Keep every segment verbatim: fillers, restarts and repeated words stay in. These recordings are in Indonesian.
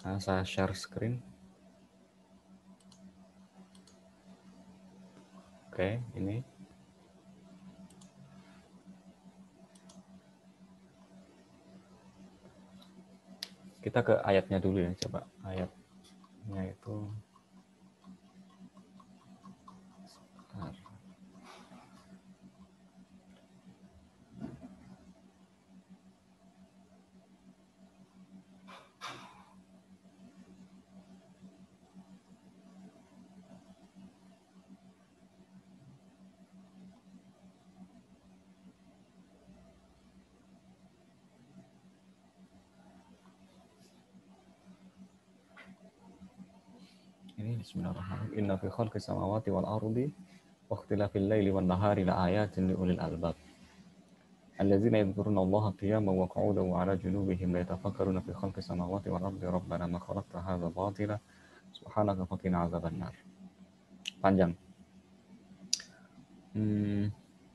Nah, saya share screen. Oke, ini. Kita ke ayatnya dulu ya, coba. Ayatnya itu... Bentar. Ini bismillahirrahmanirrahim. Inna fi khalqis samawati wal ardi wa ikhtilafil laili wan nahari la ayatin li ulil albab. Alladzina yadhkuruna Allaha qiyaman wa qu'udan wa 'ala junubihim la yatafakkaruna fi khalqis samawati wal ardi rabbana ma khalaqta hadza batila subhanaka faqina 'adzabannar. Panjang. Hmm.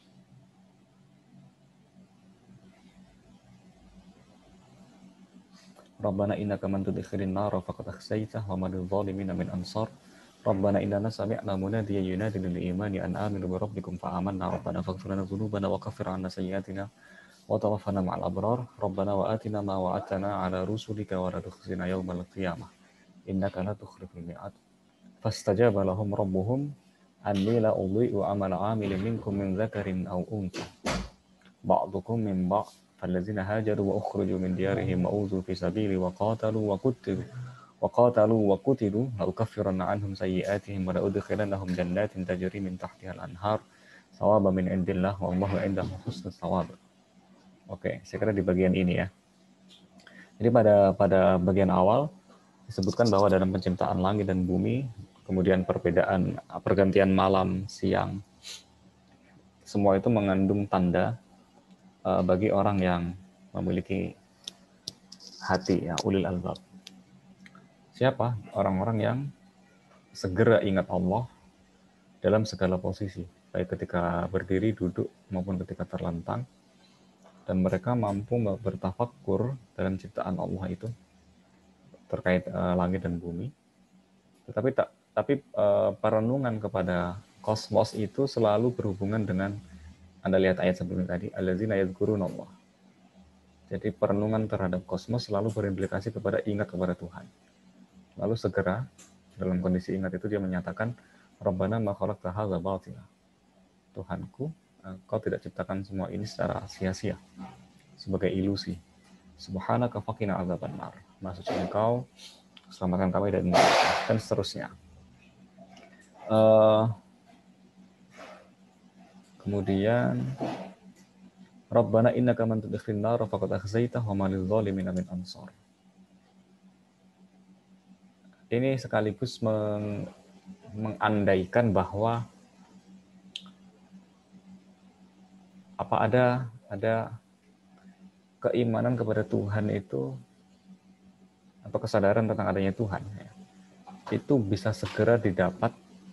Rabbana innaka man tudkhilin nar faqad akhsaytah wa man lidh-dhalimin min ansar. Rabbana innana sami'na munadiyan yunadi lil imani an aminu bi rabbikum fa amanna rabbana faghfir lana dhunubana wa kaffir 'anna sayyi'atina wa tawaffana ma'al abrar. Rabbana wa atina ma wa'adtana 'ala rusulika wa la tukhzina yawmal qiyamah innaka la tukhliful mi'ad. Fastajaba lahum rabbuhum anni la udhi'u 'amala 'amilin minkum min dzakarin aw untha ba'dukum min ba'd فالذين هاجروا وأخرجوا من ديارهم وأوذوا في سبيلي وقاتلوا وقتلوا وقاتلوا وقتلوا لأكفرن عنهم سيئاتهم ولأدخلنهم جنات تجري من تحتها الأنهار ثوابا من عند الله والله عنده حسن الثواب. Oke, saya kira di bagian ini ya. Jadi pada pada bagian awal disebutkan bahwa dalam penciptaan langit dan bumi, kemudian perbedaan pergantian malam, siang, semua itu mengandung tanda bagi orang yang memiliki hati, ya, ulil albab. Siapa? Orang-orang yang segera ingat Allah dalam segala posisi, baik ketika berdiri, duduk, maupun ketika terlentang, dan mereka mampu bertafakkur dalam ciptaan Allah itu terkait uh, langit dan bumi. Tetapi tak, tapi uh, perenungan kepada kosmos itu selalu berhubungan dengan, Anda lihat ayat sebelumnya tadi, alladzina yadhkuruna Allah. Jadi perenungan terhadap kosmos selalu berimplikasi kepada ingat kepada Tuhan. Lalu segera dalam kondisi ingat itu dia menyatakan, Rabbana ma khalaqta hadza batila. Tuhanku, Kau tidak ciptakan semua ini secara sia-sia, sebagai ilusi. Subhanaka faqina adzabannar. Maha suci Engkau, selamatkan kami dari neraka, dan seterusnya. Uh, kemudian Rabbana innaka man tudkhilin nar faqad akhzaitah wa ma lidh-dhalimin min ansar. Ini sekaligus meng, mengandaikan bahwa apa ada ada keimanan kepada Tuhan itu, atau kesadaran tentang adanya Tuhan, ya, itu bisa segera didapat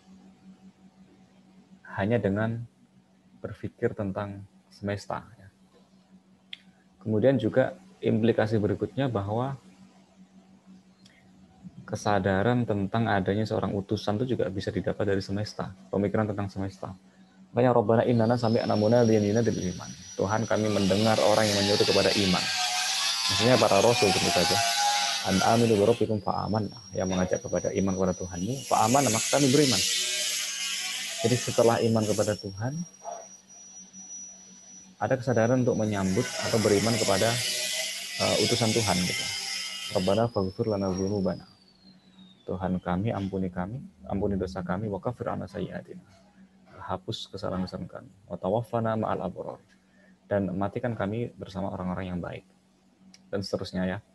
hanya dengan berpikir tentang semesta. Ya. Kemudian juga implikasi berikutnya bahwa kesadaran tentang adanya seorang utusan itu juga bisa didapat dari semesta, pemikiran tentang semesta. Makanya Rabbana innana sami'na munadiyan yunadi lil iman. Tuhan, kami mendengar orang yang menyuruh kepada iman. Maksudnya para rasul tentu saja. An aminu bi rabbikum fa amanna, yang mengajak kepada iman kepada Tuhanmu, fa amanna, maka kami beriman. Jadi setelah iman kepada Tuhan, ada kesadaran untuk menyambut atau beriman kepada uh, utusan Tuhan gitu. Rabbana faghfir lana dzunubana. Tuhan kami, ampuni kami, ampuni dosa kami, wa kaffir 'anna sayyi'atina. Hapus kesalahan-kesalahan kami. Wa tawaffana ma'al abrar. Dan matikan kami bersama orang-orang yang baik. Dan seterusnya ya.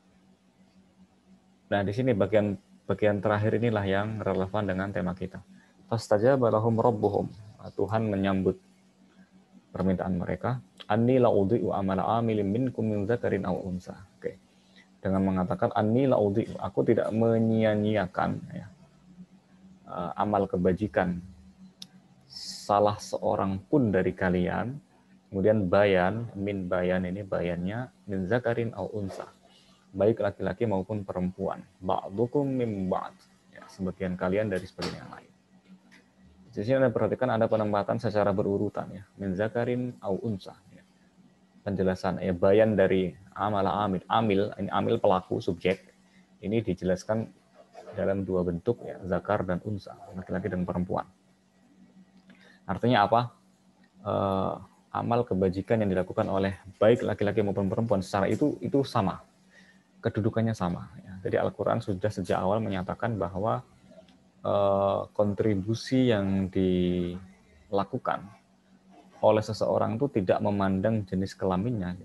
Nah, di sini bagian bagian terakhir inilah yang relevan dengan tema kita. Fastajaba lahum rabbuhum. Tuhan menyambut permintaan mereka. Anni la'udhi'u amala amilin minkum min dzakarin aw unsa. Oke. Dengan mengatakan anni la'udhi'u, aku tidak menyia-nyiakan ya, amal kebajikan salah seorang pun dari kalian. Kemudian bayan, min bayan ini bayannya min zakarin aw unsa. baik laki-laki maupun perempuan. Ba'dukum min ba'd. Ya, sebagian kalian dari sebagian yang lain. Di sini Anda perhatikan ada penempatan secara berurutan ya. Min zakarin au unsa. Ya. Penjelasan ya bayan dari amal amil. Amil ini amil pelaku subjek. Ini dijelaskan dalam dua bentuk ya, zakar dan unsa, laki-laki dan perempuan. Artinya apa? Uh, amal kebajikan yang dilakukan oleh baik laki-laki maupun perempuan secara itu itu sama, kedudukannya sama. Ya. Jadi Al-Quran sudah sejak awal menyatakan bahwa uh, kontribusi yang dilakukan oleh seseorang itu tidak memandang jenis kelaminnya.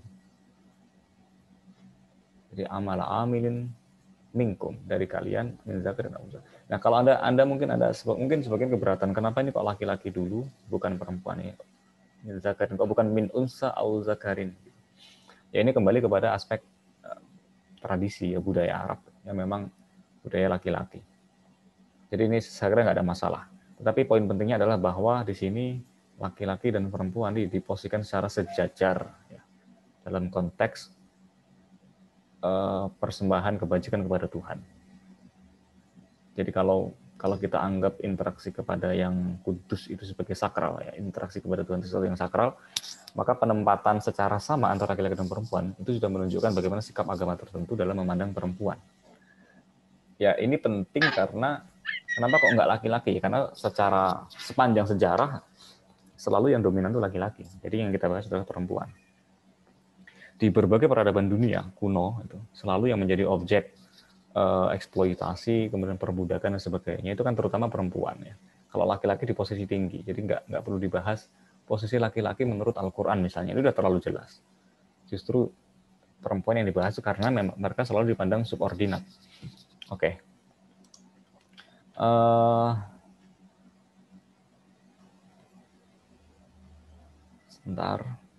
Jadi amal amilin minkum dari kalian min zakar dan unsa. Nah kalau anda anda mungkin ada mungkin sebagian keberatan kenapa ini kok laki-laki dulu bukan perempuan ini? Min zakarin, kok bukan min unsa au zakarin. Ya ini kembali kepada aspek uh, tradisi ya, budaya Arab yang memang budaya laki-laki. Jadi ini saya kira nggak ada masalah. Tetapi poin pentingnya adalah bahwa di sini laki-laki dan perempuan diposisikan secara sejajar ya, dalam konteks uh, persembahan kebajikan kepada Tuhan. Jadi kalau kalau kita anggap interaksi kepada yang kudus itu sebagai sakral, ya, interaksi kepada Tuhan sesuatu yang sakral, maka penempatan secara sama antara laki-laki dan perempuan itu sudah menunjukkan bagaimana sikap agama tertentu dalam memandang perempuan. Ya ini penting karena kenapa kok nggak laki-laki? Karena secara sepanjang sejarah selalu yang dominan itu laki-laki. Jadi yang kita bahas adalah perempuan. Di berbagai peradaban dunia kuno itu selalu yang menjadi objek Uh, eksploitasi, kemudian perbudakan dan sebagainya itu kan terutama perempuan ya. Kalau laki-laki di posisi tinggi, jadi nggak nggak perlu dibahas posisi laki-laki menurut Al-Quran misalnya, itu udah terlalu jelas. Justru perempuan yang dibahas karena memang mereka selalu dipandang subordinat. Oke. Okay. Uh, sebentar.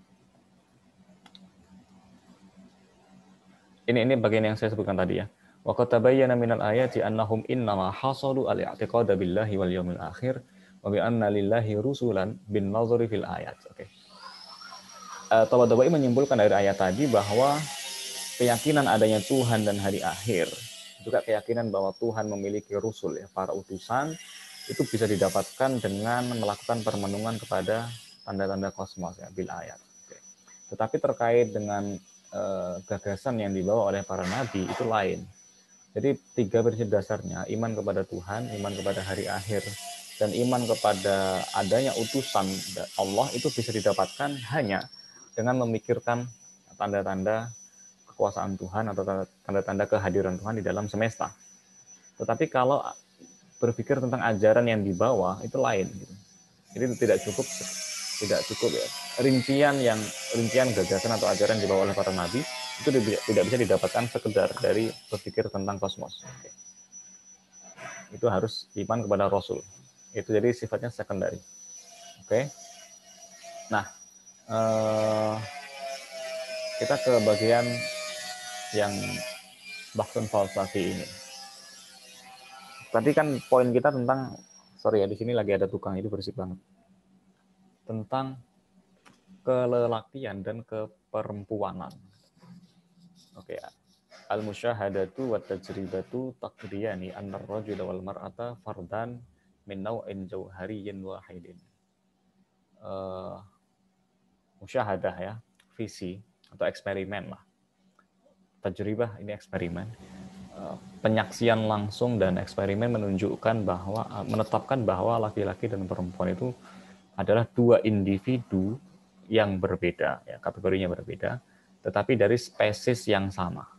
Ini ini bagian yang saya sebutkan tadi ya. Wa qad tabayyana minal ayati annahum innama hasalu al-i'tiqada billahi wal yawmil akhir wa bi anna lillahi rusulan bin nazari fil ayat. Oke. Okay. Uh, Tabatabai menyimpulkan dari ayat tadi bahwa keyakinan adanya Tuhan dan hari akhir, juga keyakinan bahwa Tuhan memiliki rusul ya, para utusan, itu bisa didapatkan dengan melakukan permenungan kepada tanda-tanda kosmos ya, bil ayat. Okay. Tetapi terkait dengan uh, gagasan yang dibawa oleh para nabi itu lain. Jadi tiga prinsip dasarnya, iman kepada Tuhan, iman kepada hari akhir, dan iman kepada adanya utusan Allah itu bisa didapatkan hanya dengan memikirkan tanda-tanda kekuasaan Tuhan atau tanda-tanda kehadiran Tuhan di dalam semesta. Tetapi kalau berpikir tentang ajaran yang dibawa itu lain. Gitu. Jadi tidak cukup, tidak cukup ya. Rincian yang rincian gagasan atau ajaran yang dibawa oleh para nabi itu tidak bisa didapatkan sekedar dari berpikir tentang kosmos. Oke. Itu harus iman kepada Rasul. Itu jadi sifatnya sekundari. Oke. Nah, eh, kita ke bagian yang bahkan falsafi ini. Tadi kan poin kita tentang, sorry ya di sini lagi ada tukang itu berisik banget. Tentang kelelakian dan keperempuanan. Oke ya. Al-musyahadatu wa tajribatu taqdiyani anna ar-rajula wal mar'ata fardan min naw'in jauhariyyin wahidin. Uh, musyahadah ya, visi atau eksperimen lah. Tajribah ini eksperimen. Uh, penyaksian langsung dan eksperimen menunjukkan bahwa uh, menetapkan bahwa laki-laki dan perempuan itu adalah dua individu yang berbeda, ya, kategorinya berbeda, tetapi dari spesies yang sama.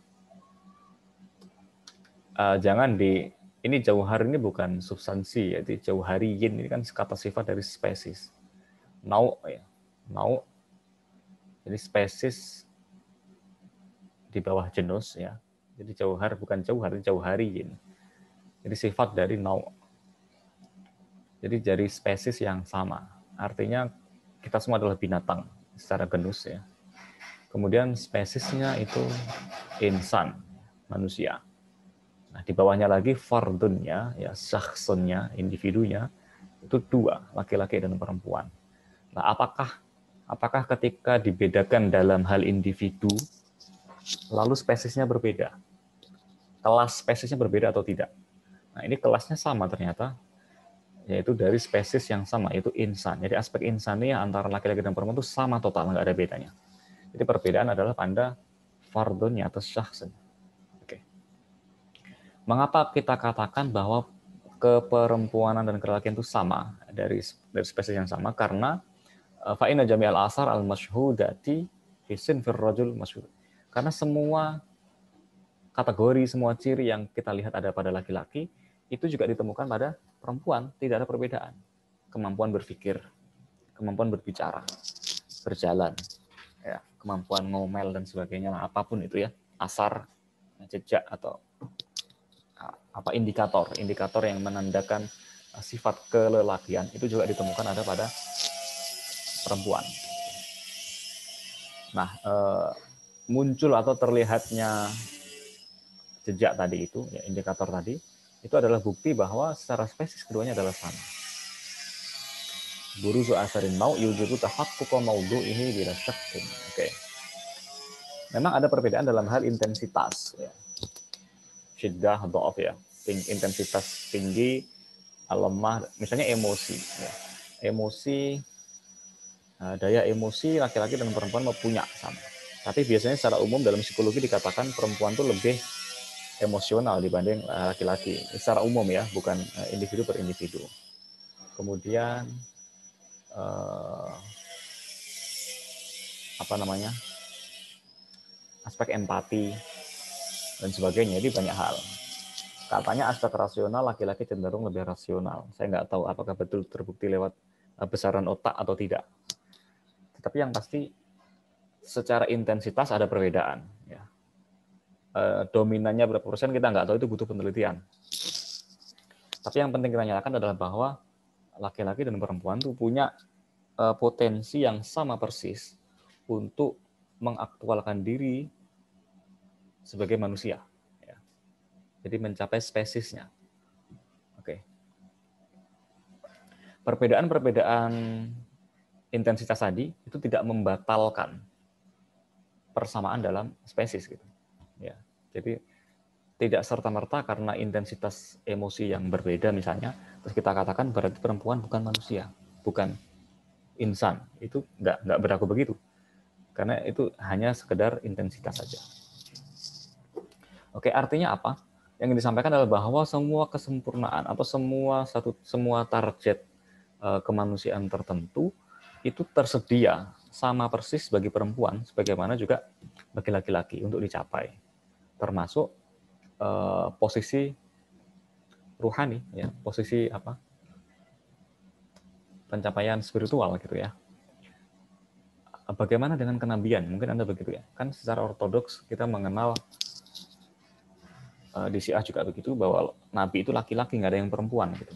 Uh, jangan di ini jauhar ini bukan substansi, yaitu jauhariyin ini kan kata sifat dari spesies. Nau ya, nau. Jadi spesies di bawah genus ya. Jadi jauhar bukan jauhar, jauhariyin. Jadi sifat dari nau. Jadi dari spesies yang sama. Artinya kita semua adalah binatang secara genus ya. Kemudian spesiesnya itu insan, manusia. Nah, di bawahnya lagi fardunnya, ya syakhsunnya, individunya, itu dua, laki-laki dan perempuan. Nah, apakah apakah ketika dibedakan dalam hal individu, lalu spesiesnya berbeda. Kelas spesiesnya berbeda atau tidak. Nah, ini kelasnya sama ternyata, yaitu dari spesies yang sama, yaitu insan. Jadi aspek insania antara laki-laki dan perempuan itu sama total, nggak ada bedanya. Jadi perbedaan adalah pada fardunnya atau syakhsan. Oke. Mengapa kita katakan bahwa keperempuanan dan kelelakian itu sama dari dari spesies yang sama? Karena fa inna jami'al asar al-masyhudati fi sinfir rajul masyhud. Karena semua kategori, semua ciri yang kita lihat ada pada laki-laki itu juga ditemukan pada perempuan, tidak ada perbedaan. Kemampuan berpikir, kemampuan berbicara, berjalan, ya, kemampuan ngomel dan sebagainya, apapun itu ya, asar, jejak atau apa indikator, indikator yang menandakan sifat kelelakian itu juga ditemukan ada pada perempuan. Nah, eh, muncul atau terlihatnya jejak tadi itu, ya, indikator tadi, itu adalah bukti bahwa secara spesies keduanya adalah sama. Buruzu asarin mau yujibu tahaqquqa mawdu'ihi bila syakkin. Oke. Memang ada perbedaan dalam hal intensitas, ya. Syiddah, dha'af, ya. Intensitas tinggi, lemah, misalnya emosi, ya. Emosi, daya emosi laki-laki dan perempuan punya sama. Tapi biasanya secara umum dalam psikologi dikatakan perempuan itu lebih emosional dibanding laki-laki. Secara umum ya, bukan individu per individu. Kemudian eh, apa namanya? Aspek empati dan sebagainya. Jadi banyak hal. Katanya aspek rasional laki-laki cenderung lebih rasional. Saya nggak tahu apakah betul terbukti lewat besaran otak atau tidak. Tetapi yang pasti secara intensitas ada perbedaan. Ya. E, dominannya berapa persen kita nggak tahu, itu butuh penelitian. Tapi yang penting kita nyatakan adalah bahwa laki-laki dan perempuan itu punya e, potensi yang sama persis untuk mengaktualkan diri sebagai manusia. Ya. Jadi mencapai spesiesnya. Oke. Perbedaan-perbedaan intensitas tadi itu tidak membatalkan persamaan dalam spesies gitu. Ya. Jadi tidak serta-merta karena intensitas emosi yang berbeda misalnya, terus kita katakan berarti perempuan bukan manusia, bukan insan. Itu nggak nggak berlaku begitu. Karena itu hanya sekedar intensitas saja. Oke, artinya apa? Yang disampaikan adalah bahwa semua kesempurnaan atau semua satu semua target uh, kemanusiaan tertentu itu tersedia sama persis bagi perempuan sebagaimana juga bagi laki-laki untuk dicapai, termasuk uh, posisi ruhani, ya, posisi apa pencapaian spiritual gitu ya. Bagaimana dengan kenabian? Mungkin Anda begitu ya. Kan secara ortodoks kita mengenal uh, di Syiah juga begitu bahwa nabi itu laki-laki, nggak ada yang perempuan gitu.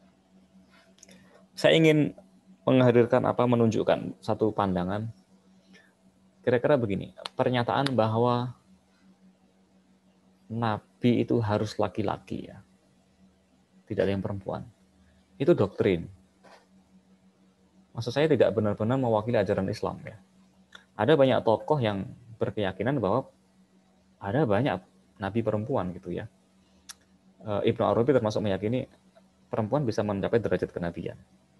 Saya ingin menghadirkan apa menunjukkan satu pandangan kira-kira begini, pernyataan bahwa nabi itu harus laki-laki ya, tidak ada yang perempuan, itu doktrin. Maksud saya tidak benar-benar mewakili ajaran Islam ya. Ada banyak tokoh yang berkeyakinan bahwa ada banyak nabi perempuan gitu ya. Ibnu Arabi termasuk meyakini perempuan bisa mencapai derajat kenabian.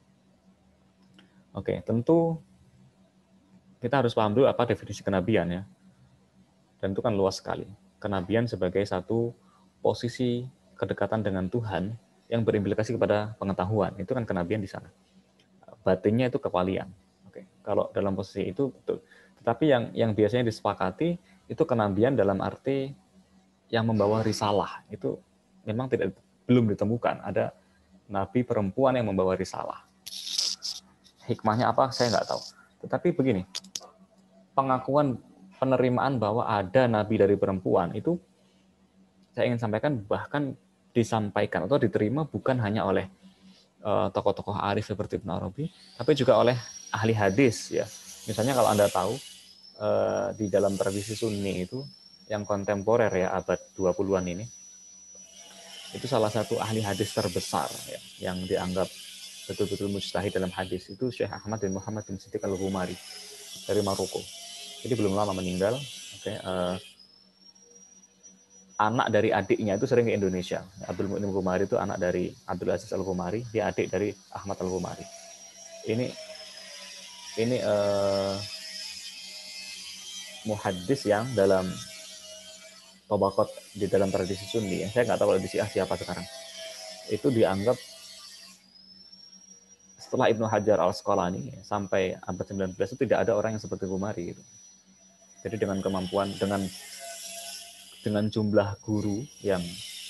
Oke, tentu kita harus paham dulu apa definisi kenabian ya. Dan itu kan luas sekali. Kenabian sebagai satu posisi kedekatan dengan Tuhan yang berimplikasi kepada pengetahuan. Itu kan kenabian di sana. Batinnya itu kewalian. Oke, kalau dalam posisi itu betul. Tetapi yang yang biasanya disepakati itu kenabian dalam arti yang membawa risalah. Itu memang tidak belum ditemukan ada nabi perempuan yang membawa risalah. Hikmahnya apa saya nggak tahu. Tetapi begini, pengakuan penerimaan bahwa ada nabi dari perempuan itu saya ingin sampaikan bahkan disampaikan atau diterima bukan hanya oleh uh, tokoh-tokoh arif seperti Ibnu Arabi, tapi juga oleh ahli hadis ya. Misalnya kalau Anda tahu uh, di dalam tradisi Sunni itu yang kontemporer ya abad dua puluhan ini, itu salah satu ahli hadis terbesar ya, yang dianggap betul-betul mujtahid dalam hadis itu Syekh Ahmad bin Muhammad bin Siddiq Al-Ghumari dari Maroko. Jadi belum lama meninggal. Oke. ya, uh, anak dari adiknya itu sering ke Indonesia. Abdul Mu'min Al-Ghumari itu anak dari Abdul Aziz Al-Ghumari, dia adik dari Ahmad Al-Ghumari. Ini ini uh, muhaddis yang dalam Tobaqat di dalam tradisi Sunni, ya. Saya nggak tahu kalau di Syiah siapa sekarang. Itu dianggap setelah Ibnu Hajar Al-Asqalani sampai abad sembilan belas itu tidak ada orang yang seperti Ghumari. Gitu. Jadi dengan kemampuan, dengan dengan jumlah guru yang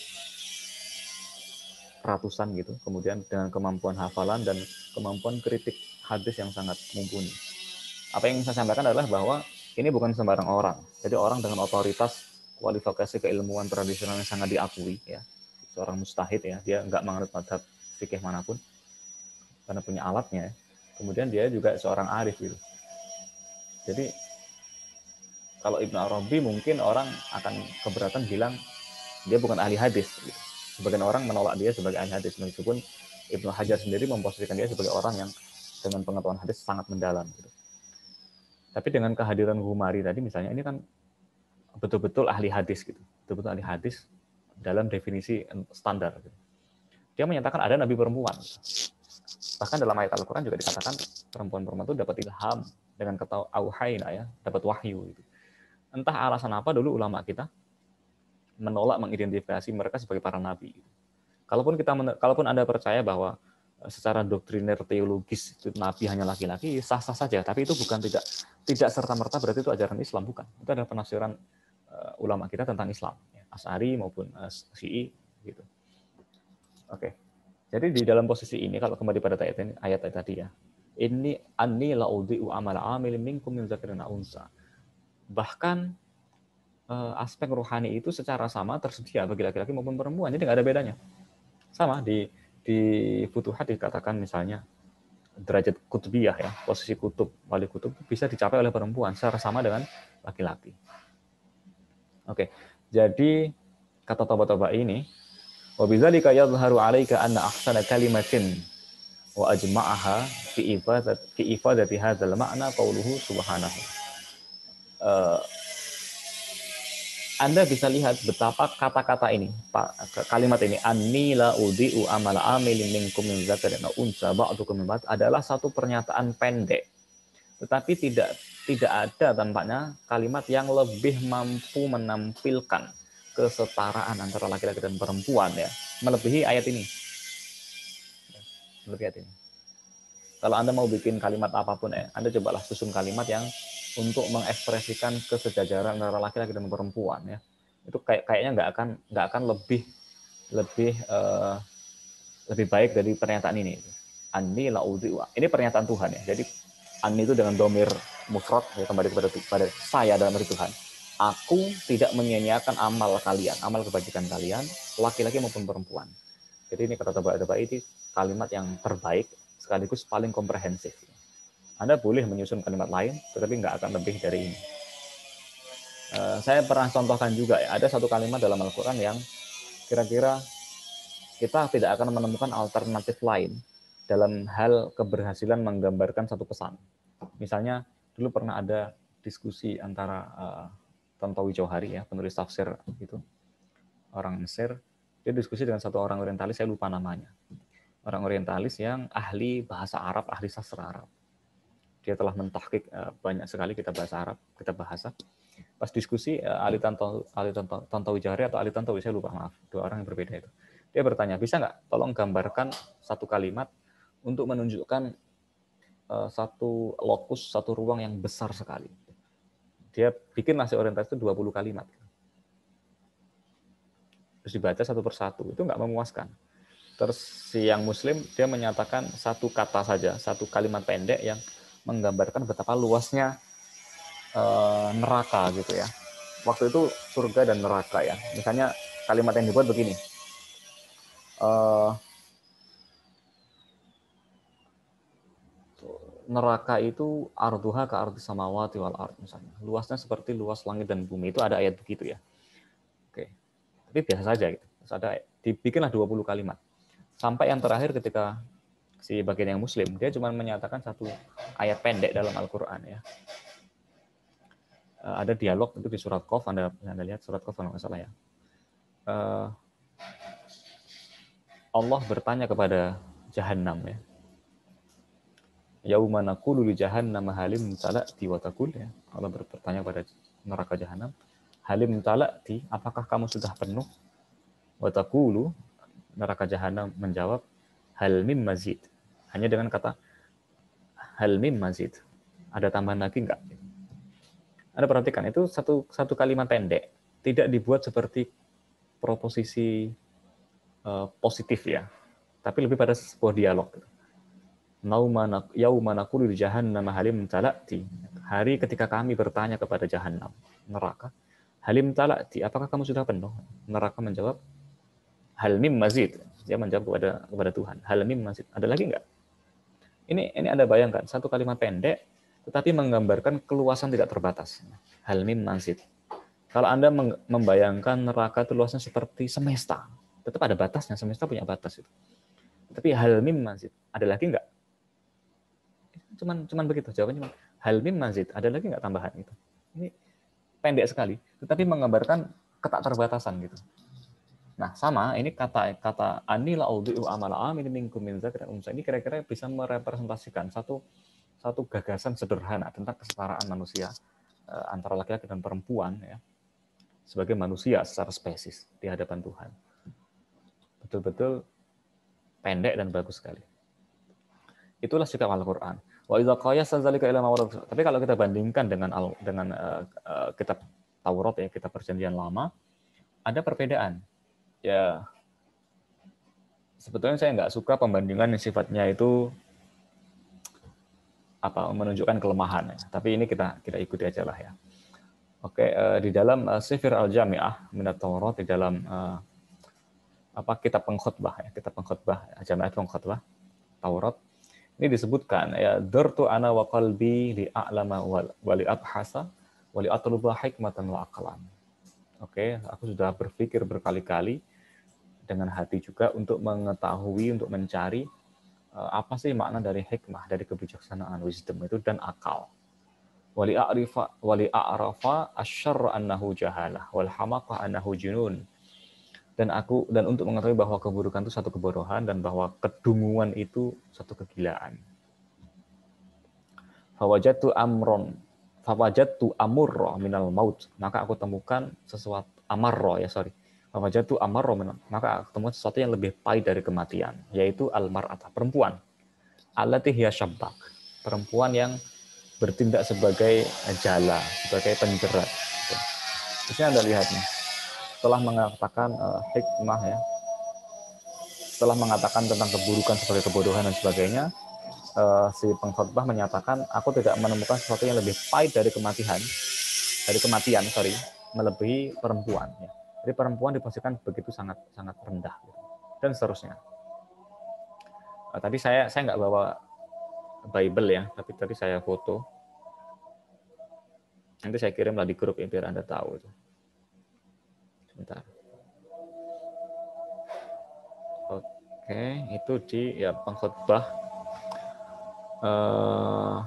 ratusan gitu, kemudian dengan kemampuan hafalan dan kemampuan kritik hadis yang sangat mumpuni. Apa yang saya sampaikan adalah bahwa ini bukan sembarang orang. Jadi orang dengan otoritas kualifikasi keilmuan tradisional yang sangat diakui, ya, seorang mujtahid, ya, dia nggak menganut mazhab fikih manapun karena punya alatnya. Ya. Kemudian dia juga seorang arif gitu. Jadi kalau Ibnu Arabi mungkin orang akan keberatan bilang dia bukan ahli hadis. Gitu. Sebagian orang menolak dia sebagai ahli hadis, meskipun Ibnu Hajar sendiri memposisikan dia sebagai orang yang dengan pengetahuan hadis sangat mendalam. Gitu. Tapi dengan kehadiran Ghumari tadi misalnya, ini kan betul-betul ahli hadis, gitu, betul-betul ahli hadis dalam definisi standar. Gitu. Dia menyatakan ada nabi perempuan. Gitu. Bahkan dalam ayat Al-Quran juga dikatakan perempuan-perempuan itu dapat ilham dengan kata auhayna, ya, dapat wahyu. Gitu. Entah alasan apa dulu ulama kita menolak mengidentifikasi mereka sebagai para nabi. Kalaupun kita, kalaupun Anda percaya bahwa secara doktriner teologis itu nabi hanya laki-laki, sah-sah saja. Tapi itu bukan tidak tidak serta-merta berarti itu ajaran Islam, bukan. Itu adalah penafsiran uh, ulama kita tentang Islam, ya. Asy'ari maupun uh, Syi'i, gitu. Oke. Jadi di dalam posisi ini, kalau kembali pada ayat ini, ayat tadi, ya, ini anni la'udhi'u amala 'amilin minkum min dzakarin aw unsa. Bahkan aspek rohani itu secara sama tersedia bagi laki-laki maupun perempuan, jadi nggak ada bedanya. Sama di di Futuhat dikatakan misalnya derajat kutubiyah, ya, posisi kutub, wali kutub bisa dicapai oleh perempuan secara sama dengan laki-laki. Oke, jadi kata toba-toba ini, wa bidzalika yadhharu 'alaika anna ahsana kalimatin wa ajma'aha fi ifadat fi ifadati hadzal ma'na qauluhu subhanahu. Uh, Anda bisa lihat betapa kata-kata ini, kalimat ini, anni la udhi'u amala amilin minkum min dzakarin aw unsa ba'dukum min ba'd, adalah satu pernyataan pendek. Tetapi tidak tidak ada tampaknya kalimat yang lebih mampu menampilkan kesetaraan antara laki-laki dan perempuan, ya, melebihi ayat ini. Melebihi ayat ini. Kalau Anda mau bikin kalimat apapun, ya, Anda cobalah susun kalimat yang untuk mengekspresikan kesejajaran antara laki-laki dan perempuan, ya, itu kayak kayaknya nggak akan nggak akan lebih lebih uh, lebih baik dari pernyataan ini. Anni la'udhi'u, ini pernyataan Tuhan, ya. Jadi anni itu dengan domir mufrad, ya, kembali kepada pada saya dalam arti Tuhan. Aku tidak menyia-nyiakan amal kalian, amal kebajikan kalian, laki-laki maupun perempuan. Jadi ini kata tebak-tebak ini kalimat yang terbaik sekaligus paling komprehensif. Anda boleh menyusun kalimat lain, tetapi nggak akan lebih dari ini. Uh, saya pernah contohkan juga, ya, ada satu kalimat dalam Al-Quran yang kira-kira kita tidak akan menemukan alternatif lain dalam hal keberhasilan menggambarkan satu pesan. Misalnya, dulu pernah ada diskusi antara uh, Tantawi Jauhari, ya, penulis tafsir itu, orang Mesir, dia diskusi dengan satu orang orientalis, saya lupa namanya. Orang orientalis yang ahli bahasa Arab, ahli sastra Arab. Dia telah mentahqiq uh, banyak sekali kitab bahasa Arab, kitab bahasa. Pas diskusi, uh, Ali Tantawi, Ali Tantawi Jauhari atau Ali Tantawi, saya lupa, maaf, dua orang yang berbeda itu. Dia bertanya, bisa nggak tolong gambarkan satu kalimat untuk menunjukkan uh, satu lokus, satu ruang yang besar sekali. Dia bikin nasi orientalis itu dua puluh kalimat. Terus dibaca satu persatu, itu nggak memuaskan. Terus si yang Muslim, dia menyatakan satu kata saja, satu kalimat pendek yang menggambarkan betapa luasnya uh, neraka, gitu, ya. Waktu itu surga dan neraka, ya. Misalnya kalimat yang dibuat begini. Uh, neraka itu arduha ka ardi samawati wal ard, misalnya. Luasnya seperti luas langit dan bumi. Itu ada ayat begitu, ya. Oke. Tapi biasa saja gitu. Terus ada dibikinlah dua puluh kalimat. Sampai yang terakhir ketika si bagian yang Muslim, dia cuma menyatakan satu ayat pendek dalam Al-Quran, ya. ada dialog itu di surat Qaf, Anda, Anda lihat surat Qaf kalau nggak salah ya. Uh, Allah bertanya kepada Jahannam ya. Yauma naqulu li jahannam halim talati wa taqul ya. Allah bertanya pada neraka Jahannam, halim talati, apakah kamu sudah penuh? Wa taqulu, neraka Jahannam menjawab, hal mim mazid. Hanya dengan kata hal mim mazid. Ada tambahan lagi enggak? Anda perhatikan, itu satu satu kalimat pendek, tidak dibuat seperti proposisi uh, positif ya, tapi lebih pada sebuah dialog. Yauma naqulu li jahannam halim talati. Hari ketika kami bertanya kepada Jahannam, neraka, halim talati, apakah kamu sudah penuh? Neraka menjawab, hal mim mazid. Dia menjawab kepada kepada Tuhan, hal mim mazid. Ada lagi enggak? Ini ini Anda bayangkan, satu kalimat pendek tetapi menggambarkan keluasan tidak terbatas. Hal mim mazid. Kalau Anda membayangkan neraka itu luasnya seperti semesta, tetap ada batasnya, semesta punya batas itu. Tapi hal mim mazid, ada lagi enggak? Cuman cuman begitu jawabannya. Hal mim mazid, ada lagi enggak tambahan itu? Ini pendek sekali, tetapi menggambarkan ketakterbatasan gitu. Nah, sama ini kata kata anila audiu amala amin minkum min dzakar unsa, ini kira-kira bisa merepresentasikan satu satu gagasan sederhana tentang kesetaraan manusia uh, antara laki-laki dan perempuan ya, sebagai manusia secara spesies di hadapan Tuhan. Betul-betul pendek dan bagus sekali. Itulah sikap Al-Qur'an. Wa idza qayasa zalika ila ma warad. Tapi kalau kita bandingkan dengan dengan uh, uh, kitab Taurat ya, kitab Perjanjian Lama, ada perbedaan. Ya, sebetulnya saya nggak suka pembandingan yang sifatnya itu apa menunjukkan kelemahan ya. Tapi ini kita kita ikuti aja lah ya. Oke, uh, di dalam uh, Sifir Al-Jami'ah Minat Taurat, di dalam uh, apa kitab pengkhotbah ya, kitab pengkhotbah, Jami'at pengkhotbah Taurat, ini disebutkan ya, dartu ana wa qalbi li a'lama wa li abhasa wa li atluba hikmatan wa aqlan. Oke, aku sudah berpikir berkali-kali dengan hati juga untuk mengetahui, untuk mencari uh, apa sih makna dari hikmah, dari kebijaksanaan, wisdom itu, dan akal. Wali a'rifa wali a'rafa asyarr annahu jahalah wal hamaqah annahu junun. Dan aku dan untuk mengetahui bahwa keburukan itu satu kebodohan dan bahwa kedunguan itu satu kegilaan. Fawajadtu amron fawajadtu amurra minal maut, maka aku temukan sesuatu amarra ya sorry fawajadtu amarra minal, maka aku temukan sesuatu yang lebih pahit dari kematian, yaitu al-mar'ata, perempuan, allati hiya syabbak, perempuan yang bertindak sebagai jala, sebagai penjerat. Di sini Anda lihat nih, setelah mengatakan uh, hikmah ya, setelah mengatakan tentang keburukan sebagai kebodohan dan sebagainya, uh, si pengkhotbah menyatakan, aku tidak menemukan sesuatu yang lebih pahit dari kematian, dari kematian, sorry, melebihi perempuan. Ya. Jadi perempuan diposisikan begitu sangat sangat rendah, gitu. Dan seterusnya. Uh, tadi saya saya nggak bawa Bible ya, tapi tadi saya foto. Nanti saya kirimlah di grup ya, biar Anda tahu itu. Sebentar. Oke, itu di ya pengkhotbah eh,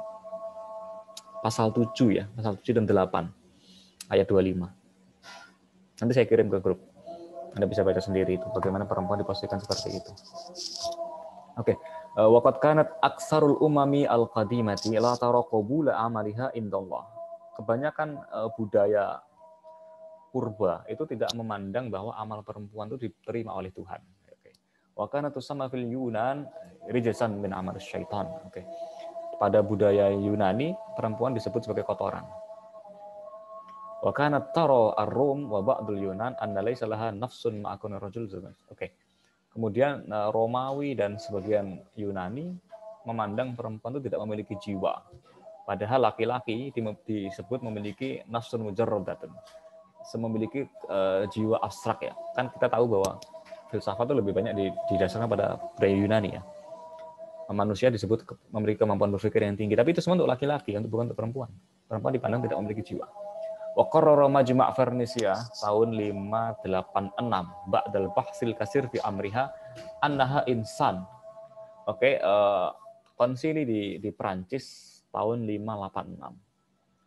pasal tujuh ya, pasal tujuh dan delapan ayat dua puluh lima. Nanti saya kirim ke grup. Anda bisa baca sendiri itu bagaimana perempuan diposisikan seperti itu. Oke, waqad kanat aksarul umami al-qadimati la tara qabula amaliha indallah. Kebanyakan uh, budaya purba itu tidak memandang bahwa amal perempuan itu diterima oleh Tuhan. Oke. Wa kana tusamma fil Yunan rijsan min amal syaitan. Oke. Pada budaya Yunani, perempuan disebut sebagai kotoran. Wa kanat tara ar-Rum wa ba'dul Yunan anna laysa laha nafsun ma'akun rajul. Oke. Kemudian Romawi dan sebagian Yunani memandang perempuan itu tidak memiliki jiwa. Padahal laki-laki disebut memiliki nafsun mujarradatun, memiliki uh, jiwa abstrak ya. Kan kita tahu bahwa filsafat itu lebih banyak didasarkan pada budaya Yunani ya. Manusia disebut memiliki kemampuan berpikir yang tinggi, tapi itu semua untuk laki-laki, bukan untuk perempuan. Perempuan dipandang tidak memiliki jiwa. Wa qarrara Majma' Vernisia tahun lima delapan enam ba'dal bahsil kasir fi amriha annaha insan. Oke, okay, uh, konsili di di Prancis tahun lima delapan enam.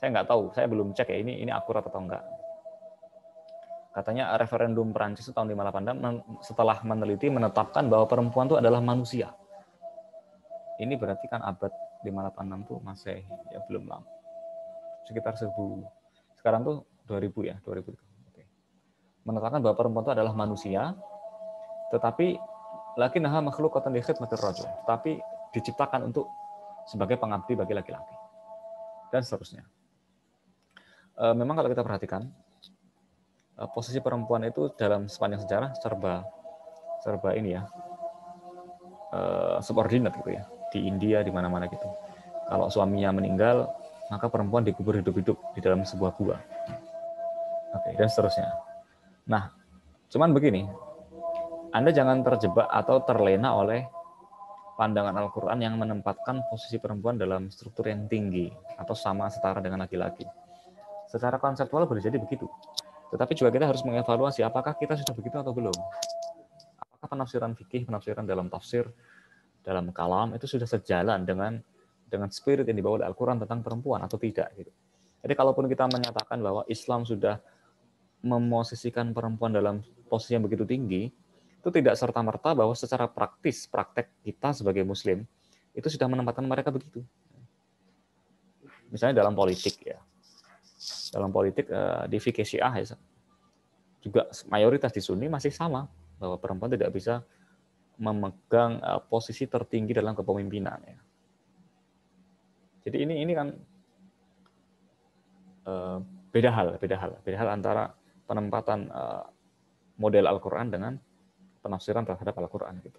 Saya nggak tahu, saya belum cek ya ini ini akurat atau enggak. Katanya referendum Perancis tahun lima puluh delapan setelah meneliti menetapkan bahwa perempuan itu adalah manusia. Ini berarti kan abad lima puluh delapan tuh Masehi, ya belum lama. Sekitar seribu. Sekarang tuh dua ribu ya, dua ribu itu. Oke. Menetapkan bahwa perempuan itu adalah manusia, tetapi lakinnaha makhluqatun li khidmatir rajul, tapi diciptakan untuk sebagai pengabdi bagi laki-laki. Dan seterusnya. E, memang kalau kita perhatikan e, posisi perempuan itu dalam sepanjang sejarah serba serba ini ya e, subordinate gitu ya, di India di mana-mana gitu. Kalau suaminya meninggal, maka perempuan dikubur hidup-hidup di dalam sebuah gua. Oke, dan seterusnya. Nah, cuman begini, Anda jangan terjebak atau terlena oleh pandangan Al-Quran yang menempatkan posisi perempuan dalam struktur yang tinggi atau sama setara dengan laki-laki. Secara konseptual boleh jadi begitu. Tetapi juga kita harus mengevaluasi apakah kita sudah begitu atau belum. Apakah penafsiran fikih, penafsiran dalam tafsir, dalam kalam itu sudah sejalan dengan dengan spirit yang dibawa oleh Al-Quran tentang perempuan atau tidak. Gitu. Jadi kalaupun kita menyatakan bahwa Islam sudah memosisikan perempuan dalam posisi yang begitu tinggi, itu tidak serta-merta bahwa secara praktis, praktek kita sebagai Muslim, itu sudah menempatkan mereka begitu. Misalnya dalam politik ya. Dalam politik di fikih Syiah ya, juga mayoritas di Sunni masih sama, bahwa perempuan tidak bisa memegang posisi tertinggi dalam kepemimpinan. Ya. Jadi ini ini kan beda hal, beda hal, beda hal antara penempatan model Al-Quran dengan penafsiran terhadap Al-Quran gitu.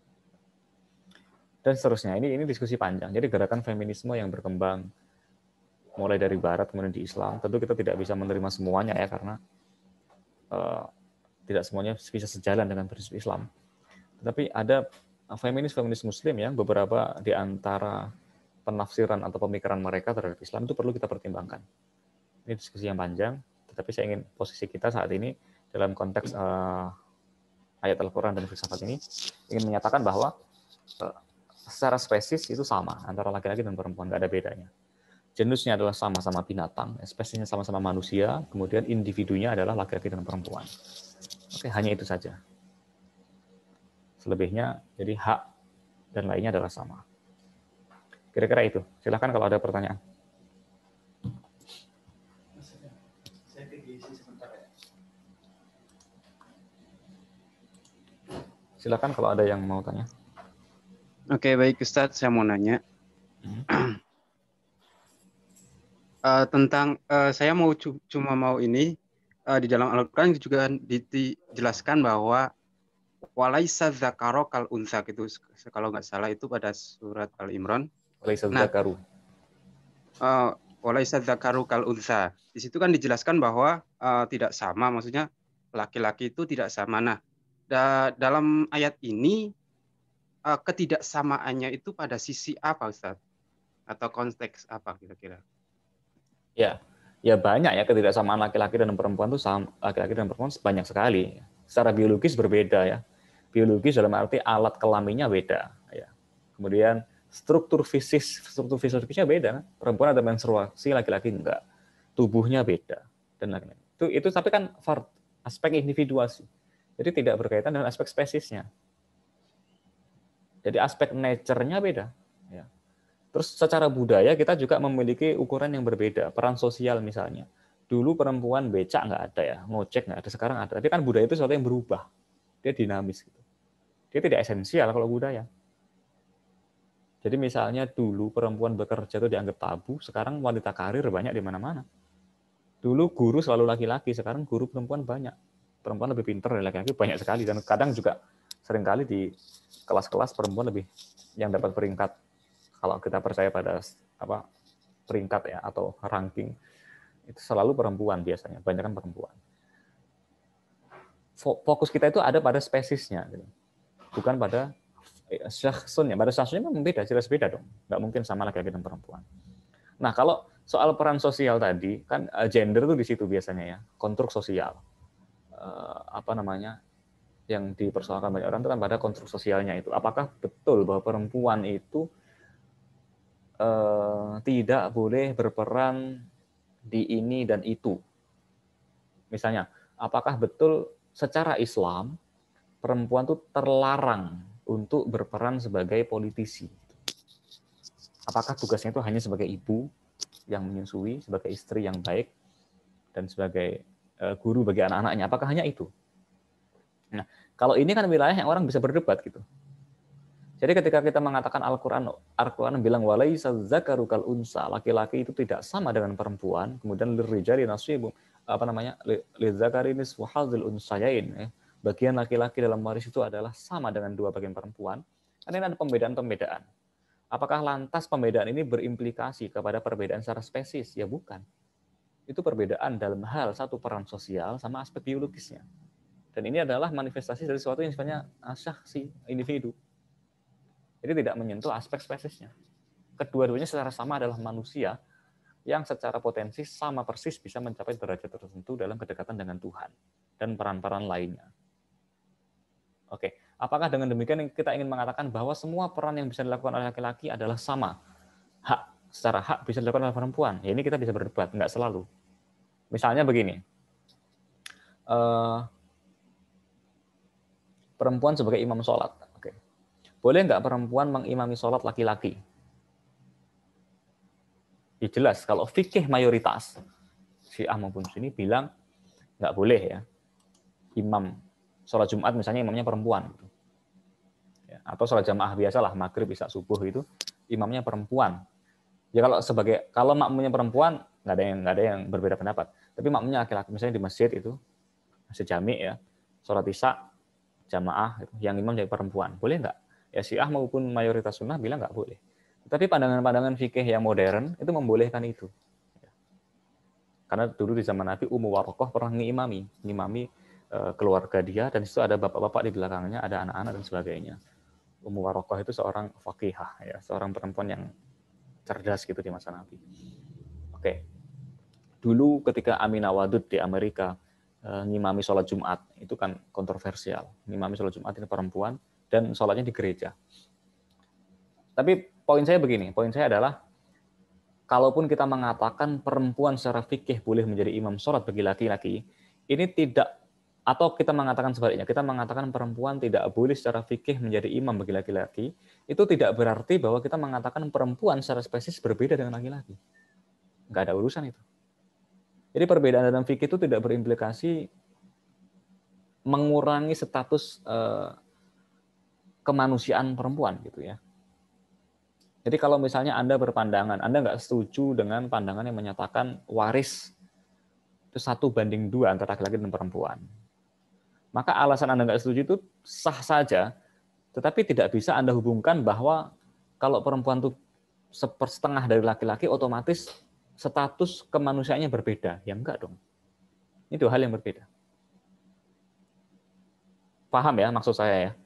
Dan seterusnya, ini ini diskusi panjang. Jadi gerakan feminisme yang berkembang mulai dari Barat kemudian di Islam, tentu kita tidak bisa menerima semuanya ya karena uh, tidak semuanya bisa sejalan dengan prinsip Islam. Tetapi ada feminis-feminis Muslim yang beberapa di antara penafsiran atau pemikiran mereka terhadap Islam itu perlu kita pertimbangkan. Ini diskusi yang panjang, tetapi saya ingin posisi kita saat ini dalam konteks uh, ayat Al-Quran dan filsafat ini ingin menyatakan bahwa uh, secara spesies itu sama antara laki-laki dan perempuan, nggak ada bedanya. Genusnya adalah sama-sama binatang, spesiesnya sama-sama manusia, kemudian individunya adalah laki-laki dan perempuan. Oke, hanya itu saja. Selebihnya jadi hak dan lainnya adalah sama. Kira-kira itu. Silakan kalau ada pertanyaan. Silakan kalau ada yang mau tanya. Oke, baik Ustadz, saya mau nanya. Hmm. uh, tentang uh, saya mau cu cuma mau ini uh, di dalam Al-Qur'an juga dijelaskan bahwa walaisa dzakaru kal unsa gitu, kalau nggak salah itu pada surat Al-Imran. Walaisa nah, dzakaru. Uh, walaisa dzakaru kal unsa. Di situ kan dijelaskan bahwa uh, tidak sama, maksudnya laki-laki itu tidak sama. Nah, da dalam ayat ini uh, ketidaksamaannya itu pada sisi apa, Ustaz? Atau konteks apa kira-kira? Ya, ya banyak ya ketidaksamaan laki-laki dan perempuan itu sama, laki-laki dan perempuan banyak sekali. Secara biologis berbeda ya. Biologis dalam arti alat kelaminnya beda. Ya. Kemudian struktur fisik, struktur fisiologisnya beda. Perempuan ada menstruasi, laki-laki enggak. Tubuhnya beda dan lain-lain. Itu itu tapi kan aspek individuasi. Jadi tidak berkaitan dengan aspek spesiesnya. Jadi aspek nature-nya beda. Ya. Terus secara budaya kita juga memiliki ukuran yang berbeda. Peran sosial misalnya. Dulu perempuan becak nggak ada ya, ngojek nggak ada, sekarang ada. Tapi kan budaya itu sesuatu yang berubah. Dia dinamis. Gitu. Dia tidak esensial kalau budaya. Jadi misalnya dulu perempuan bekerja itu dianggap tabu, sekarang wanita karir banyak di mana-mana. Dulu guru selalu laki-laki, sekarang guru perempuan banyak. Perempuan lebih pintar dari laki-laki banyak sekali. Dan kadang juga seringkali di kelas-kelas perempuan lebih yang dapat peringkat, kalau kita percaya pada apa peringkat ya atau ranking, itu selalu perempuan biasanya, banyak kan perempuan. Fokus kita itu ada pada spesiesnya, bukan pada syakhsunnya. Pada syakhsunnya memang beda, jelas beda dong. Nggak mungkin sama laki-laki dan perempuan. Nah, kalau soal peran sosial tadi, kan gender itu di situ biasanya ya, konstruk sosial. Apa namanya, yang dipersoalkan banyak orang itu kan pada konstruk sosialnya itu. Apakah betul bahwa perempuan itu eh, tidak boleh berperan di ini dan itu. Misalnya, apakah betul secara Islam perempuan itu terlarang untuk berperan sebagai politisi? Apakah tugasnya itu hanya sebagai ibu yang menyusui, sebagai istri yang baik, dan sebagai guru bagi anak-anaknya? Apakah hanya itu? Nah, kalau ini kan wilayah yang orang bisa berdebat gitu. Jadi ketika kita mengatakan Al-Quran, Al-Quran bilang walaisa dzakaru kal unsa, laki-laki itu tidak sama dengan perempuan, kemudian lirijali nasibun, apa namanya, lidzakari nisfu hadzil unsayain, ya. Bagian laki-laki dalam waris itu adalah sama dengan dua bagian perempuan. Karena ada pembedaan-pembedaan. Apakah lantas pembedaan ini berimplikasi kepada perbedaan secara spesies? Ya bukan. Itu perbedaan dalam hal satu peran sosial sama aspek biologisnya. Dan ini adalah manifestasi dari sesuatu yang sifatnya syakhsi, individu. Jadi tidak menyentuh aspek spesiesnya. Kedua-duanya secara sama adalah manusia yang secara potensi sama persis bisa mencapai derajat tertentu dalam kedekatan dengan Tuhan dan peran-peran lainnya. Oke, apakah dengan demikian kita ingin mengatakan bahwa semua peran yang bisa dilakukan oleh laki-laki adalah sama? Hak, secara hak bisa dilakukan oleh perempuan. Ya ini kita bisa berdebat, nggak selalu. Misalnya begini, uh, perempuan sebagai imam sholat. Oke. Boleh nggak perempuan mengimami sholat laki-laki? Ya jelas, kalau fikih mayoritas, Syiah maupun Sunni bilang nggak boleh ya. Imam sholat Jumat misalnya imamnya perempuan. Ya, atau sholat jamaah biasa lah, maghrib, isya, subuh itu imamnya perempuan. Ya kalau sebagai kalau makmumnya perempuan nggak ada yang nggak ada yang berbeda pendapat. Tapi makmumnya laki-laki misalnya di masjid itu masjid jami ya, sholat isya jamaah itu, yang imam jadi perempuan, boleh nggak? Ya Syiah maupun mayoritas Sunnah bilang nggak boleh. Tapi pandangan-pandangan fikih yang modern itu membolehkan itu. Karena dulu di zaman Nabi Ummu Warokoh pernah ngimami, ngimami e, keluarga dia, dan itu ada bapak-bapak di belakangnya, ada anak-anak dan sebagainya. Ummu Warokoh itu seorang faqihah, ya, seorang perempuan yang cerdas gitu di masa Nabi. Oke, dulu ketika Aminah Wadud di Amerika e, ngimami sholat Jumat, itu kan kontroversial. Ngimami sholat Jumat ini perempuan dan sholatnya di gereja. Tapi poin saya begini, poin saya adalah kalaupun kita mengatakan perempuan secara fikih boleh menjadi imam sholat bagi laki-laki, ini tidak, atau kita mengatakan sebaliknya, kita mengatakan perempuan tidak boleh secara fikih menjadi imam bagi laki-laki, itu tidak berarti bahwa kita mengatakan perempuan secara spesies berbeda dengan laki-laki. Nggak ada urusan itu. Jadi perbedaan dalam fikih itu tidak berimplikasi mengurangi status eh, kemanusiaan perempuan gitu ya. Jadi kalau misalnya Anda berpandangan, Anda nggak setuju dengan pandangan yang menyatakan waris itu satu banding dua antara laki-laki dan perempuan, maka alasan Anda nggak setuju itu sah saja, tetapi tidak bisa Anda hubungkan bahwa kalau perempuan itu sepersetengah dari laki-laki, otomatis status kemanusiaannya berbeda. Ya enggak dong. Itu hal yang berbeda. Paham ya maksud saya ya?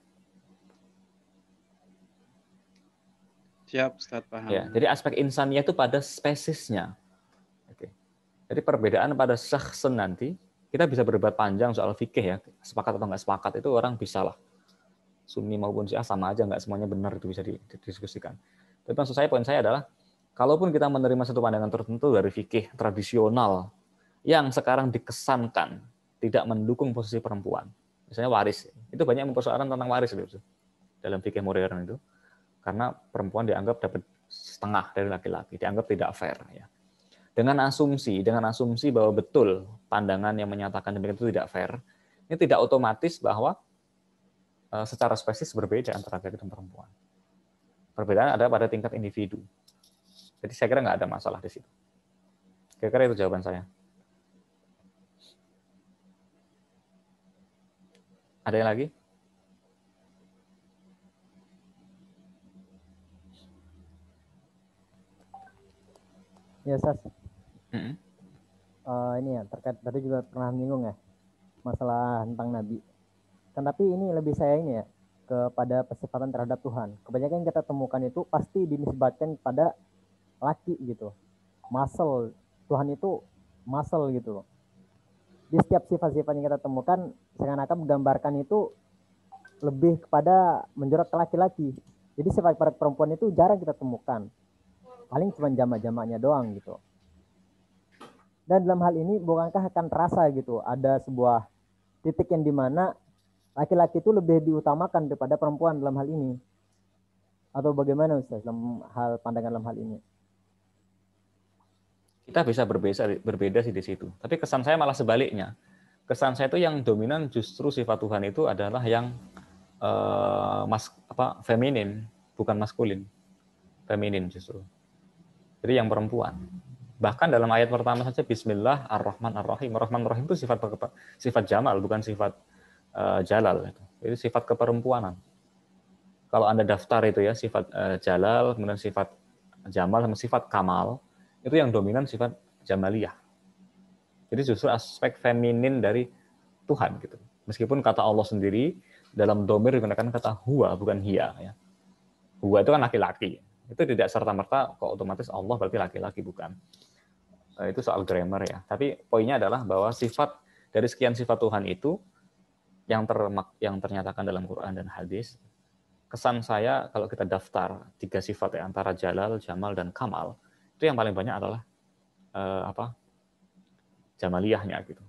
Siap, Ustaz, paham. Ya, jadi aspek insaniyah itu pada spesiesnya. Oke. Jadi perbedaan pada syakhsen nanti, kita bisa berdebat panjang soal fikih ya, sepakat atau nggak sepakat itu orang bisa lah. Sunni maupun Syiah sama aja, nggak semuanya benar itu bisa didiskusikan. Tapi maksud saya, poin saya adalah, kalaupun kita menerima satu pandangan tertentu dari fikih tradisional, yang sekarang dikesankan tidak mendukung posisi perempuan, misalnya waris, itu banyak mempersoalkan tentang waris itu, dalam fikih modern itu. Karena perempuan dianggap dapat setengah dari laki-laki, dianggap tidak fair ya. Dengan asumsi, dengan asumsi bahwa betul pandangan yang menyatakan demikian itu tidak fair, ini tidak otomatis bahwa uh, secara spesies berbeda antara laki-laki dan perempuan. Perbedaan ada pada tingkat individu. Jadi saya kira nggak ada masalah di situ. Kira-kira itu jawaban saya. Ada yang lagi? Ya, Sas. Mm-hmm. Uh, ini ya, terkait tadi juga pernah menyinggung ya, masalah tentang Nabi. Kan tapi ini lebih saya ini ya, kepada persifatan terhadap Tuhan. Kebanyakan yang kita temukan itu pasti dinisbatkan pada laki gitu. Muscle, Tuhan itu muscle gitu. Di setiap sifat-sifat yang kita temukan, seakan-akan menggambarkan itu lebih kepada menjorok ke laki-laki. Jadi sifat perempuan itu jarang kita temukan. Paling cuma jamak-jamaknya doang gitu. Dan dalam hal ini bukankah akan terasa gitu ada sebuah titik yang dimana laki-laki itu lebih diutamakan daripada perempuan dalam hal ini? Atau bagaimana Ustaz dalam hal pandangan dalam hal ini? Kita bisa berbeda berbeda sih di situ. Tapi kesan saya malah sebaliknya. Kesan saya itu yang dominan justru sifat Tuhan itu adalah yang uh, mas apa feminin, bukan maskulin. Feminin justru. Jadi yang perempuan. Bahkan dalam ayat pertama saja Bismillah Ar-Rahman Ar-Rahim. Ar-Rahman Ar-Rahim itu sifat sifat jamal, bukan sifat uh, jalal. Itu sifat keperempuanan. Kalau Anda daftar itu ya sifat uh, jalal, kemudian sifat jamal sama sifat kamal, itu yang dominan sifat jamaliyah. Jadi justru aspek feminin dari Tuhan gitu. Meskipun kata Allah sendiri dalam domir digunakan kata huwa bukan hiya ya. Huwa itu kan laki-laki. Itu tidak serta-merta kok otomatis Allah berarti laki-laki, bukan. Itu soal grammar ya. Tapi poinnya adalah bahwa sifat dari sekian sifat Tuhan itu yang ter yang ternyatakan dalam Quran dan hadis, kesan saya kalau kita daftar tiga sifat ya, antara jalal, jamal dan kamal, itu yang paling banyak adalah eh, apa? Jamaliyahnya gitu.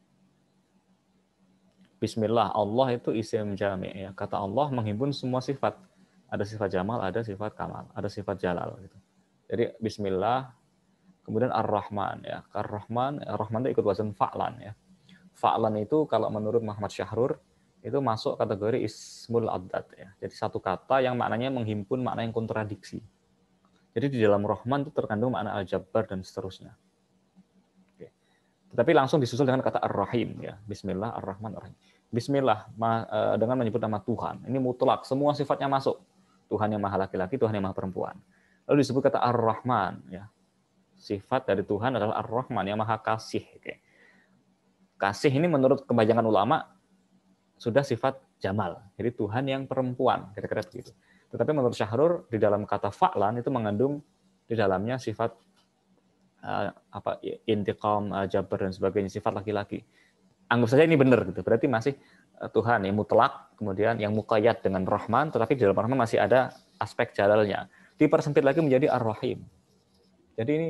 Bismillah, Allah itu isim jami' ya. Kata Allah menghimpun semua sifat. Ada sifat jamal, ada sifat kamal, ada sifat jalal gitu. Jadi bismillah, kemudian Ar-Rahman ya. Ar-Rahman, Ar-Rahman itu ikut wazan fa'lan ya. Fa'lan itu kalau menurut Muhammad Syahrur itu masuk kategori ismul addad ya. Jadi satu kata yang maknanya menghimpun makna yang kontradiksi. Jadi di dalam Rahman itu terkandung makna al-jabbar dan seterusnya. Oke. Tetapi langsung disusul dengan kata Ar-Rahim ya. Bismillah Ar-Rahman Ar-Rahim. Bismillah dengan menyebut nama Tuhan. Ini mutlak, semua sifatnya masuk. Tuhan yang maha laki-laki, Tuhan yang maha perempuan. Lalu disebut kata Ar-Rahman ya. Sifat dari Tuhan adalah Ar-Rahman yang maha kasih. Oke. Kasih ini menurut kebanyakan ulama sudah sifat jamal. Jadi Tuhan yang perempuan, kira-kira begitu. Tetapi menurut Syahrur di dalam kata fa'lan itu mengandung di dalamnya sifat uh, apa intiqam, uh, jabar dan sebagainya, sifat laki-laki. Anggap saja ini benar gitu. Berarti masih uh, Tuhan yang mutlak, kemudian yang muqayyad dengan Rahman, tetapi di dalam Rahman masih ada aspek jalalnya. Dipersempit lagi menjadi Ar-Rahim. Jadi ini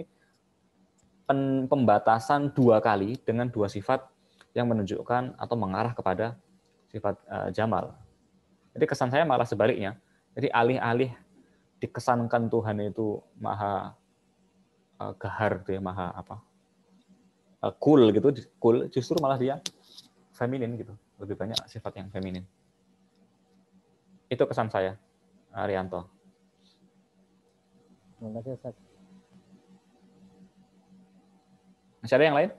pembatasan dua kali dengan dua sifat yang menunjukkan atau mengarah kepada sifat uh, jamal. Jadi kesan saya malah sebaliknya. Jadi alih-alih dikesankan Tuhan itu maha uh, gahar gitu ya, maha apa? Uh, cool gitu, cool, justru malah dia feminin gitu. Lebih banyak sifat yang feminin. Itu kesan saya, Arianto. Terima kasih Ustaz. Masih ada yang lain?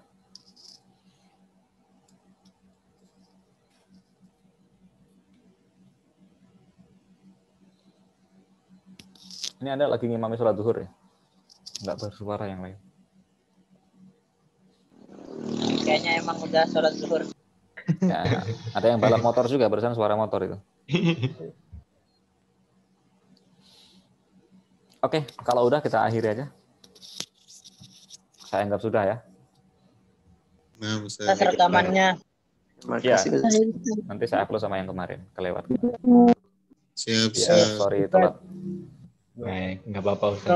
Ini Anda lagi ngimami sholat zuhur ya? Nggak bersuara yang lain. Kayaknya emang udah sholat zuhur. Ya, ada yang balap motor juga, barusan suara motor itu. Oke, kalau udah kita akhiri aja. Saya anggap sudah ya. Nah, Tes rekamannya. Ya, nanti saya upload sama yang kemarin, kelewat. Siap, Ya, siap. sorry telat. Baik, nggak apa-apa Ustaz.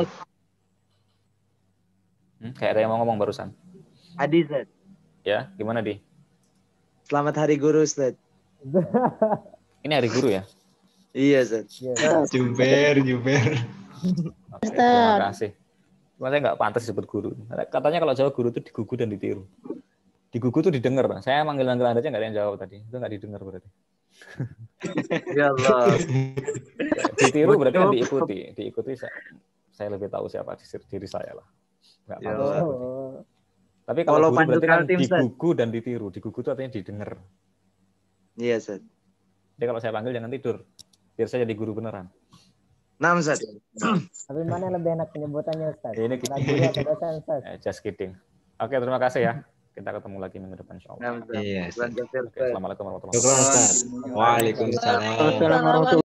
Hmm, kayak ada yang mau ngomong barusan. Adi, Ustaz. Ya, gimana Di? Selamat Hari Guru, Ustaz. Ini hari guru ya? Iya, Ustaz. Juber, juber. Oke, terima kasih. Cuma saya nggak pantas disebut guru. Katanya kalau Jawa guru itu digugu dan ditiru. Digugu itu didengar. Saya manggil-manggil Anda aja nggak ada yang jawab tadi. Itu nggak didengar berarti. Ya Allah. Ditiru berarti kan diikuti. Diikuti saya, saya lebih tahu siapa diri saya lah. Nggak Ya pantas. Oh. Tapi kalau Follow guru berarti kan Panjukal Tim, Ustaz. digugu dan ditiru. Digugu itu artinya didengar. Iya, Ustaz. Jadi kalau saya panggil jangan tidur. Biar saya jadi guru beneran. Nah, Ustaz. Tapi mana yang lebih enak penyebutannya Ustaz? Ini Anak guru atau dosen Ustaz? Eh, just kidding. Oke, terima kasih ya. Kita ketemu lagi minggu depan insya Allah. Nah, Ustaz. Iya, Ustaz. Bulan Jafir, Oke, Ustaz. assalamualaikum warahmatullahi Syukur wabarakatuh. Ustaz. Waalaikumsalam. Assalamualaikum warahmatullahi